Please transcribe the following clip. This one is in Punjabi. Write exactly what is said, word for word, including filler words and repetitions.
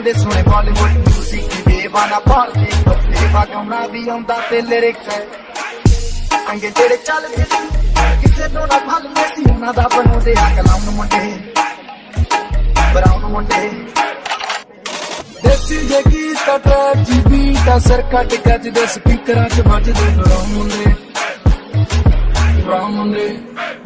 ਦੇ ਸੁਣੇ ਬਾਲੀਵੁੱਡ ਮਿਊਜ਼ਿਕ ਦੇਵਾਨਾ ਪਾਲ ਕੇ ਬੱਲੇ ਵਗਾਉਣਾ ਵੀ ਆਉਂਦਾ ਤੇ ਲਿਰਿਕਸ ਹੈ ਅੰਗੇ ਜਿਹੜੇ ਚੱਲਦੇ ਸੀ ਕਿਸੇ ਤੋਂ ਨਾ ਭੱਲਦੇ ਸੀ ਉਹਨਾਂ ਦਾ ਬਣਾਉਂਦੇ ਆ ਕਲਾਮ ਮੁੰਡੇ ਬਰਾਉਨ ਮੁੰਡੇ ਦੇਸੀ ਜੇ ਗੀਤ ਟਰੈਕ ਜੀ ਬੀਟ ਅਸਰ ਕੱਟ ਗੱਜਦੇ ਸਪੀਕਰਾਂ 'ਚ ਵੱਜਦੇ ਬਰਾਉਨ ਮੁੰਡੇ ਬਰਾਉਨ ਮੁੰਡੇ